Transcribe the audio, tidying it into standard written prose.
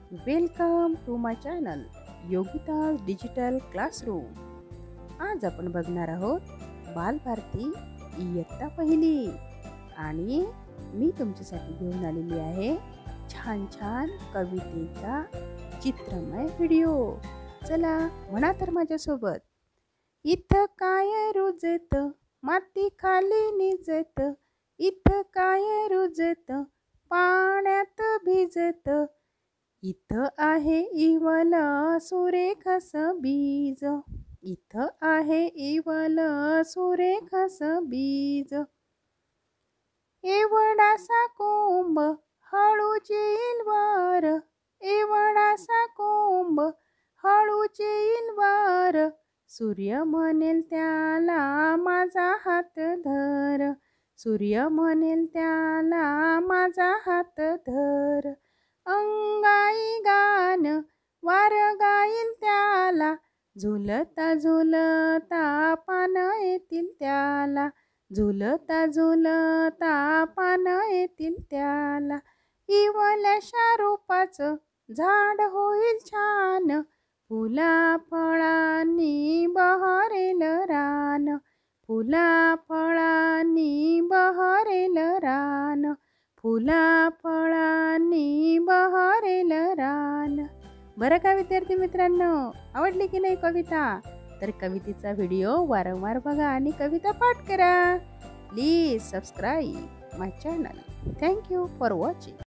Welcome to my channel Yogita digital classroom. आज आपण बघणार आहोत बालभारती इयत्ता पहिली आणि मी तुमच्यासाठी घेऊन आलेली आहे छान छान कवितेचा चित्रमय व्हिडिओ। चला म्हणा तर माझ्यासोबत। इथं काय रुजत माती खाली निजत, इथं काय रुजत पाण्यात भिजत, इथं आहे इवल सुरेखस बीज, इथं आहे इवल सुरेखस बीज। एवढासा कोंब हळूच येईल वर, एवढासा कोंब हळूच येईल वर, सूर्य म्हणेल त्याला माझा हात धर, सूर्य म्हणेल त्याला माझा हात धर। अंगाई गान वार गाईल त्याला, झुलता झुलता पान येतील त्याला, झुलता झुलता पान येतील त्याला। इवल्याशा रूपाचं झाड होईल छान, फुला फळांनी बहरेल रान, फुला फळांनी बहरेल रान, फुला फळांनी बहरेल रान। बरं का विद्यार्थी मित्रांनो, आवडली की नाही कविता? तर कवितेचा व्हिडिओ वारंवार बघा आणि कविता पाठ करा। Please subscribe my channel. Thank you for watching.